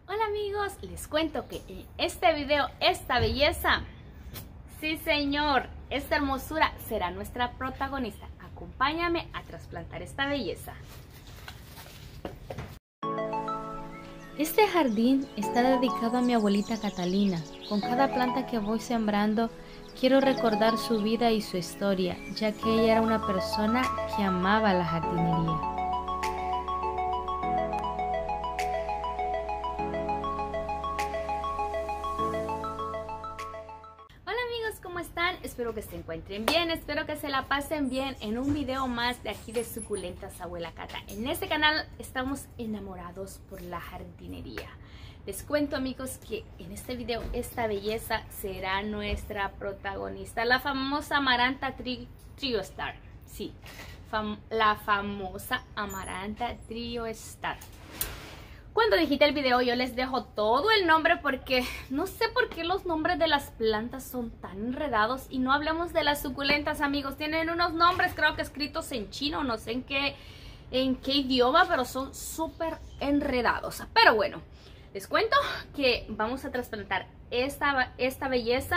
Hola amigos, les cuento que en este video esta belleza, sí señor, esta hermosura será nuestra protagonista. Acompáñame a trasplantar esta belleza. Este jardín está dedicado a mi abuelita Catalina. Con cada planta que voy sembrando quiero recordar su vida y su historia, ya que ella era una persona que amaba la jardinería. ¿Cómo están? Espero que se encuentren bien, espero que se la pasen bien en un video más de aquí de Suculentas Abuela Cata. En este canal estamos enamorados por la jardinería. Les cuento amigos que en este video esta belleza será nuestra protagonista, la famosa Amaranta Trio Star. Sí, la famosa Amaranta Trio Star. Cuando digite el video yo les dejo todo el nombre porque no sé por qué los nombres de las plantas son tan enredados. Y no hablemos de las suculentas, amigos. Tienen unos nombres creo que escritos en chino, no sé en qué idioma, pero son súper enredados. Pero bueno, les cuento que vamos a trasplantar esta belleza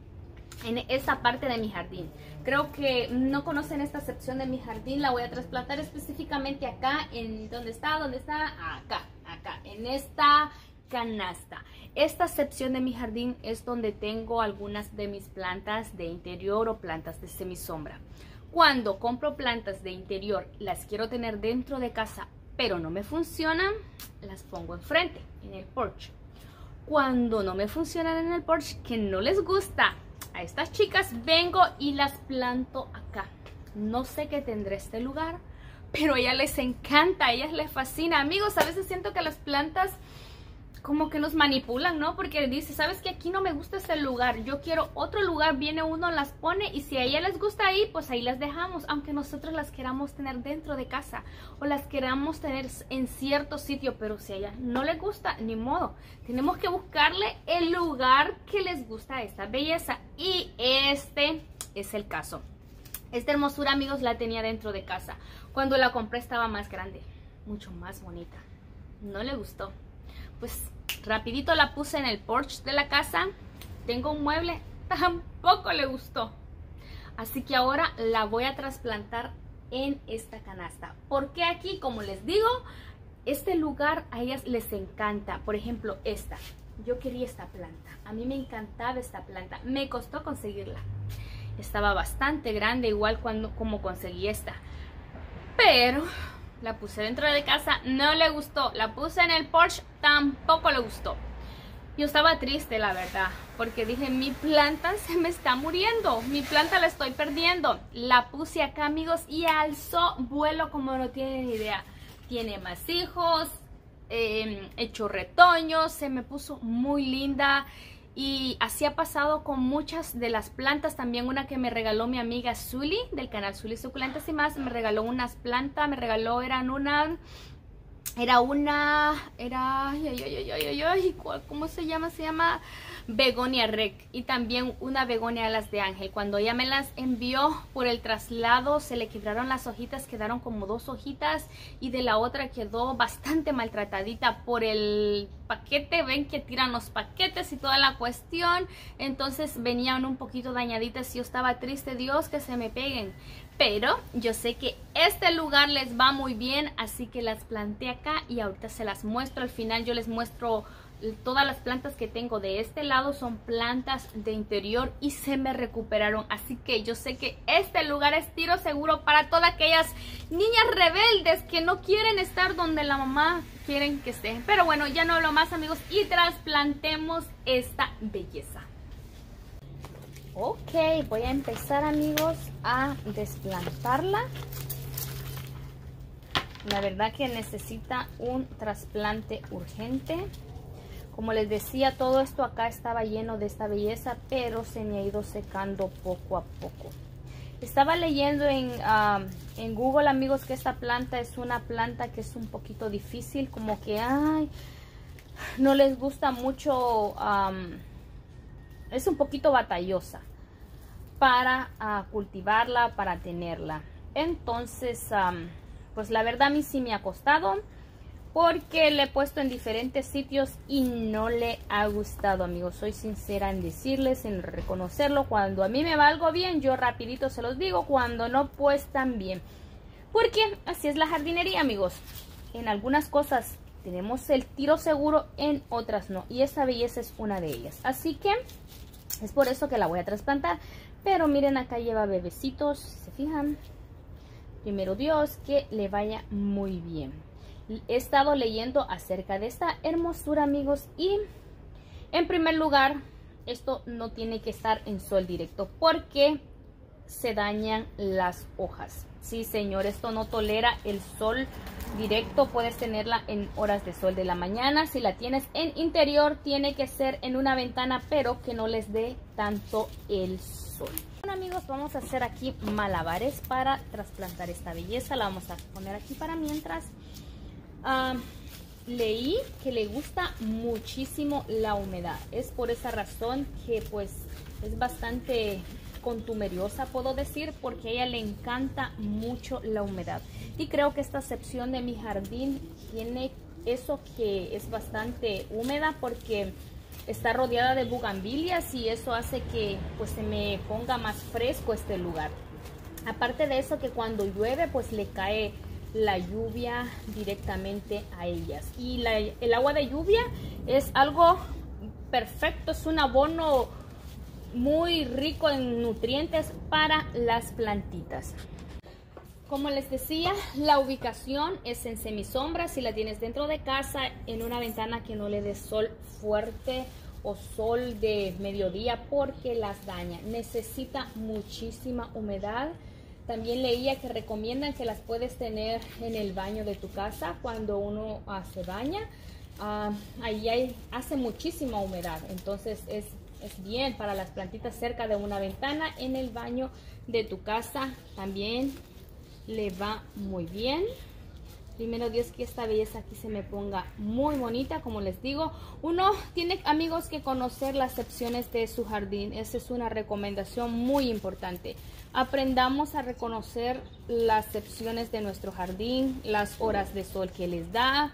en esta parte de mi jardín. Creo que no conocen esta sección de mi jardín, la voy a trasplantar específicamente acá, en donde está, acá, en esta canasta. Esta sección de mi jardín es donde tengo algunas de mis plantas de interior o plantas de semisombra. Cuando compro plantas de interior, las quiero tener dentro de casa, pero no me funcionan, las pongo enfrente, en el porche. Cuando no me funcionan en el porche, que no les gusta a estas chicas, vengo y las planto acá. No sé qué tendrá este lugar, pero a ellas les encanta, a ellas les fascina. Amigos, a veces siento que las plantas como que nos manipulan, ¿no? Porque dice, ¿sabes qué? Aquí no me gusta este lugar, yo quiero otro lugar. Viene uno, las pone y si a ella les gusta ahí, pues ahí las dejamos. Aunque nosotros las queramos tener dentro de casa o las queramos tener en cierto sitio, pero si a ella no les gusta, ni modo. Tenemos que buscarle el lugar que les gusta a esta belleza. Y este es el caso. Esta hermosura, amigos, la tenía dentro de casa. Cuando la compré estaba más grande, mucho más bonita. No le gustó. Pues rapidito la puse en el porche de la casa. Tengo un mueble, tampoco le gustó. Así que ahora la voy a trasplantar en esta canasta. Porque aquí, como les digo, este lugar a ellas les encanta. Por ejemplo, esta. Yo quería esta planta. A mí me encantaba esta planta. Me costó conseguirla. Estaba bastante grande, igual como conseguí esta. Pero la puse dentro de casa, no le gustó. La puse en el porche, tampoco le gustó. Yo estaba triste, la verdad, porque dije, mi planta se me está muriendo, mi planta la estoy perdiendo. La puse acá, amigos, y alzó vuelo como no tienen idea. Tiene más hijos, hecho retoño, se me puso muy linda. Y así ha pasado con muchas de las plantas. También una que me regaló mi amiga Zully del canal Zully Suculentas y más, me regaló unas plantas, me regaló, ¿cómo se llama? Se llama Begonia Rec, y también una begonia alas de ángel. Cuando ella me las envió por el traslado se le quebraron las hojitas, quedaron como 2 hojitas y de la otra quedó bastante maltratadita por el paquete. Ven que tiran los paquetes y toda la cuestión, entonces venían un poquito dañaditas y yo estaba triste, Dios, que se me peguen. Pero yo sé que este lugar les va muy bien, así que las planté acá y ahorita se las muestro. Al final yo les muestro todas las plantas que tengo de este lado, son plantas de interior y se me recuperaron. Así que yo sé que este lugar es tiro seguro para todas aquellas niñas rebeldes que no quieren estar donde la mamá quieren que estén. Pero bueno, ya no hablo más, amigos, y trasplantemos esta belleza. Ok, voy a empezar, amigos, a desplantarla. La verdad que necesita un trasplante urgente. Como les decía, todo esto acá estaba lleno de esta belleza, pero se me ha ido secando poco a poco. Estaba leyendo en Google, amigos, que esta planta es una planta que es un poquito difícil, como que no les gusta mucho, es un poquito batallosa para cultivarla, para tenerla. Entonces, pues la verdad a mí sí me ha costado, porque le he puesto en diferentes sitios y no le ha gustado, amigos. Soy sincera en decirles, en reconocerlo. Cuando a mí me va algo bien, yo rapidito se los digo. Cuando no, pues también. Porque así es la jardinería, amigos. En algunas cosas tenemos el tiro seguro, en otras no. Y esta belleza es una de ellas. Así que es por eso que la voy a trasplantar. Pero miren, acá lleva bebecitos, ¿se fijan? Primero Dios, que le vaya muy bien. He estado leyendo acerca de esta hermosura, amigos, y en primer lugar, esto no tiene que estar en sol directo porque se dañan las hojas. Sí, señor, esto no tolera el sol directo. Puedes tenerla en horas de sol de la mañana. Si la tienes en interior, tiene que ser en una ventana, pero que no les dé tanto el sol. Bueno, amigos, vamos a hacer aquí malabares para trasplantar esta belleza. La vamos a poner aquí para mientras. Leí que le gusta muchísimo la humedad. Es por esa razón que pues es bastante contumeriosa, puedo decir, porque a ella le encanta mucho la humedad. Y creo que esta sección de mi jardín tiene eso, que es bastante húmeda porque está rodeada de bugambilias y eso hace que pues se me ponga más fresco este lugar. Aparte de eso, que cuando llueve pues le cae la lluvia directamente a ellas, y el agua de lluvia es algo perfecto, es un abono muy rico en nutrientes para las plantitas. Como les decía, la ubicación es en semisombra. Si la tienes dentro de casa, en una ventana que no le dé sol fuerte o sol de mediodía, porque las daña. Necesita muchísima humedad. También leía que recomiendan que las puedes tener en el baño de tu casa cuando uno se baña. Ahí hace muchísima humedad, entonces es bien para las plantitas cerca de una ventana. En el baño de tu casa también le va muy bien. Primero Dios, que esta belleza aquí se me ponga muy bonita. Como les digo, uno tiene, amigos, que conocer las secciones de su jardín. Esa es una recomendación muy importante. Aprendamos a reconocer las secciones de nuestro jardín, las horas de sol que les da,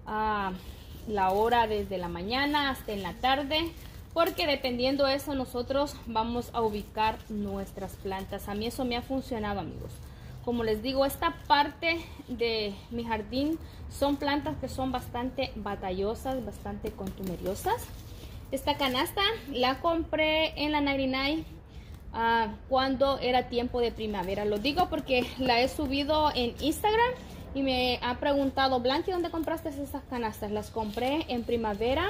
la hora desde la mañana hasta en la tarde, porque dependiendo de eso nosotros vamos a ubicar nuestras plantas. A mí eso me ha funcionado, amigos. Como les digo, esta parte de mi jardín son plantas que son bastante batallosas, bastante contumeriosas. Esta canasta la compré en la 99 cuando era tiempo de primavera. Lo digo porque la he subido en Instagram y me ha preguntado: Blanqui, ¿dónde compraste esas canastas? Las compré en primavera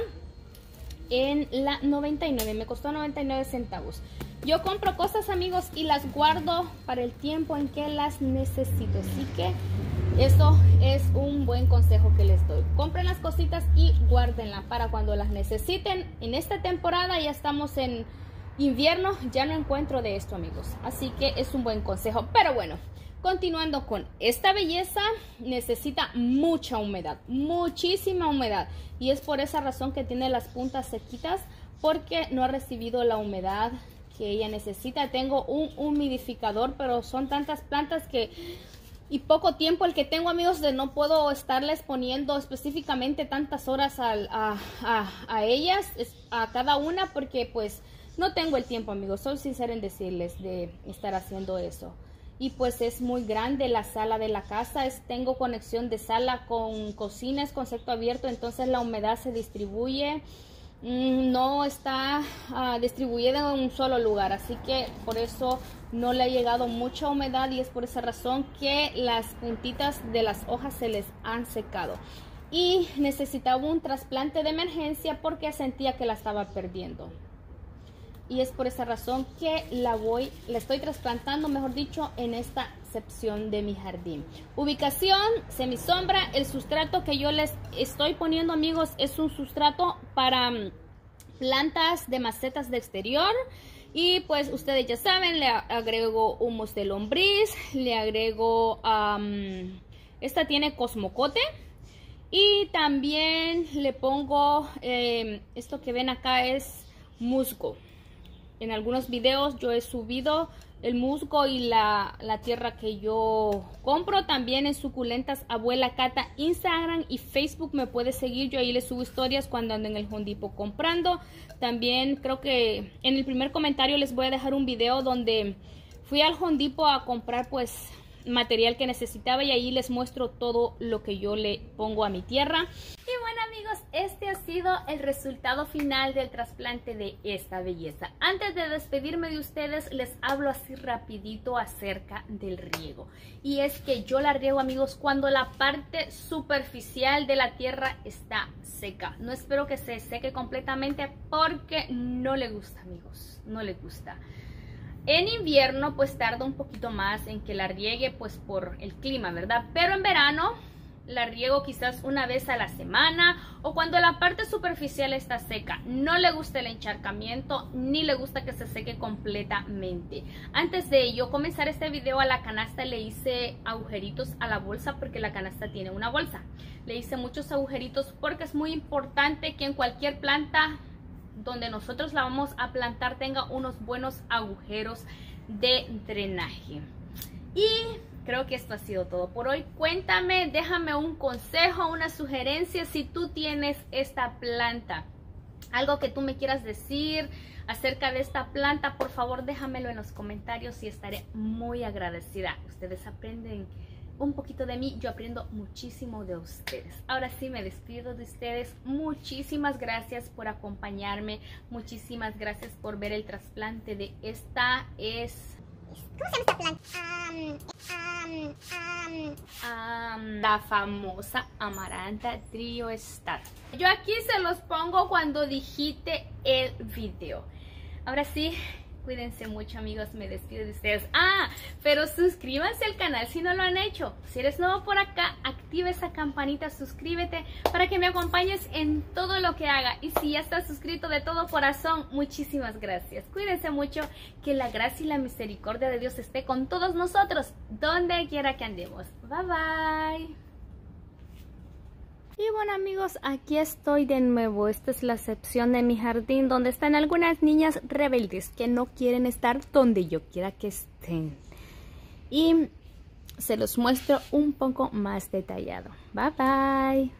en la 99, me costó 99 centavos. Yo compro cosas, amigos, y las guardo para el tiempo en que las necesito. Así que eso es un buen consejo que les doy. Compren las cositas y guárdenlas para cuando las necesiten. En esta temporada ya estamos en invierno, ya no encuentro de esto, amigos. Así que es un buen consejo. Pero bueno, continuando con esta belleza, necesita mucha humedad, muchísima humedad. Y es por esa razón que tiene las puntas sequitas, porque no ha recibido la humedad que ella necesita. Tengo un humidificador, pero son tantas plantas y poco tiempo el que tengo, amigos, de no puedo estarles poniendo específicamente tantas horas a ellas, a cada una, porque pues no tengo el tiempo, amigos. Soy sincera en decirles de estar haciendo eso. Y pues es muy grande la sala de la casa. Tengo conexión de sala con cocina, es concepto abierto, entonces la humedad se distribuye. No está distribuida en un solo lugar, así que por eso no le ha llegado mucha humedad, y es por esa razón que las puntitas de las hojas se les han secado. Y necesitaba un trasplante de emergencia porque sentía que la estaba perdiendo. Y es por esa razón que la estoy trasplantando, mejor dicho, en esta sección de mi jardín. Ubicación, semisombra. El sustrato que yo les estoy poniendo, amigos, es un sustrato para plantas de macetas de exterior. Y pues ustedes ya saben, le agrego humus de lombriz, le agrego, esta tiene cosmocote. Y también le pongo, esto que ven acá es musgo. En algunos videos yo he subido el musgo y la tierra que yo compro. También en Suculentas Abuela Cata, Instagram y Facebook me puede seguir. Yo ahí les subo historias cuando ando en el Home Depot comprando. También creo que en el primer comentario les voy a dejar un video donde fui al Home Depot a comprar pues material que necesitaba, y ahí les muestro todo lo que yo le pongo a mi tierra. Y bueno amigos, este ha sido el resultado final del trasplante de esta belleza. Antes de despedirme de ustedes, les hablo así rapidito acerca del riego. Y es que yo la riego amigos cuando la parte superficial de la tierra está seca. No espero que se seque completamente porque no le gusta amigos, no le gusta. En invierno pues tarda un poquito más en que la riegue pues por el clima, ¿verdad? Pero en verano la riego quizás una vez a la semana o cuando la parte superficial está seca. No le gusta el encharcamiento ni le gusta que se seque completamente. Antes de yo comenzar este video, a la canasta le hice agujeritos a la bolsa porque la canasta tiene una bolsa. Le hice muchos agujeritos porque es muy importante que en cualquier planta donde nosotros la vamos a plantar tenga unos buenos agujeros de drenaje. Y creo que esto ha sido todo por hoy. Cuéntame, déjame un consejo, una sugerencia si tú tienes esta planta. Algo que tú me quieras decir acerca de esta planta, por favor déjamelo en los comentarios y estaré muy agradecida. Ustedes aprenden un poquito de mí, yo aprendo muchísimo de ustedes. Ahora sí me despido de ustedes. Muchísimas gracias por acompañarme, muchísimas gracias por ver el trasplante de esta ¿cómo se llama esta planta? La famosa Amaranta Trio Star. Yo aquí se los pongo cuando digite el video. Ahora sí, cuídense mucho amigos, me despido de ustedes. Pero suscríbanse al canal si no lo han hecho. Si eres nuevo por acá, activa esa campanita, suscríbete para que me acompañes en todo lo que haga. Y si ya estás suscrito de todo corazón, muchísimas gracias. Cuídense mucho, que la gracia y la misericordia de Dios esté con todos nosotros, donde quiera que andemos. Bye bye. Y bueno amigos, aquí estoy de nuevo. Esta es la sección de mi jardín donde están algunas niñas rebeldes que no quieren estar donde yo quiera que estén. Y se los muestro un poco más detallado. Bye bye.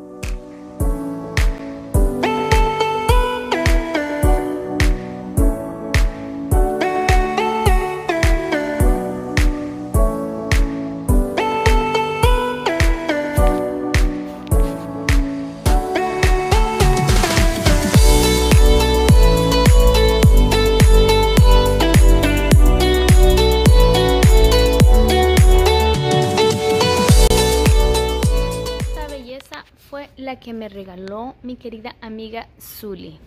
Fue la que me regaló mi querida amiga Zuli.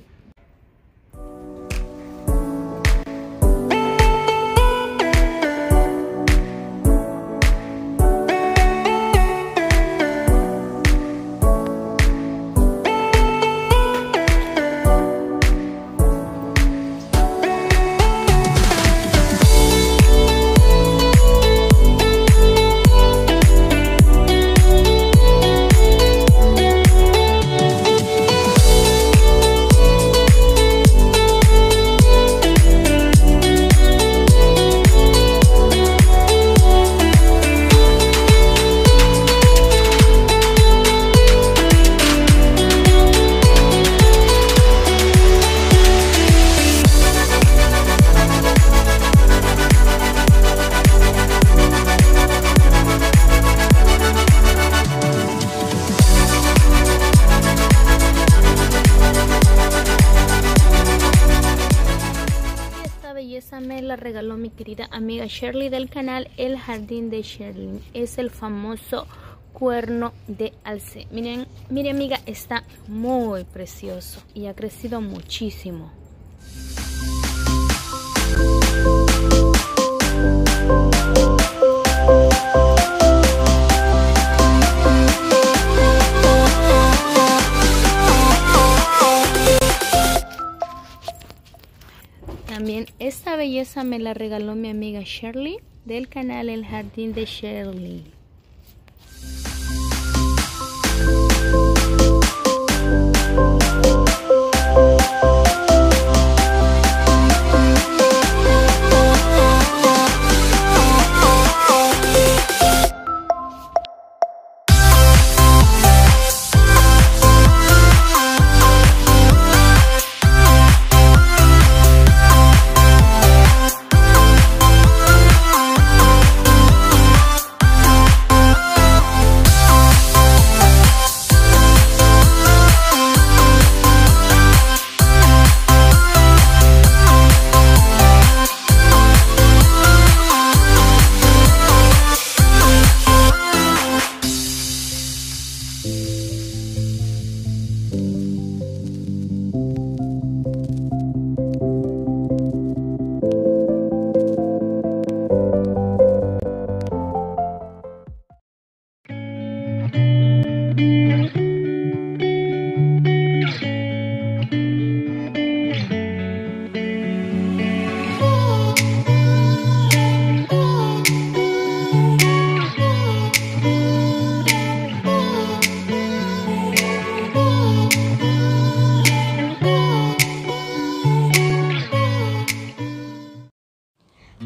Me la regaló mi querida amiga Shirley del canal El Jardín de Shirley. Es el famoso cuerno de alce. Miren, mi amiga, está muy precioso y ha crecido muchísimo. También esta belleza me la regaló mi amiga Shirley del canal El Jardín de Shirley.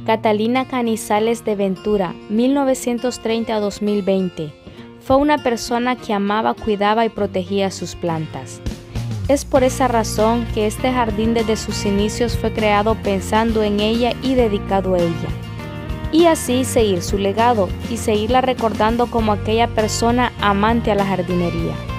Catalina Canizales de Ventura, 1930 a 2020, fue una persona que amaba, cuidaba y protegía sus plantas. Es por esa razón que este jardín desde sus inicios fue creado pensando en ella y dedicado a ella. Y así seguir su legado y seguirla recordando como aquella persona amante a la jardinería.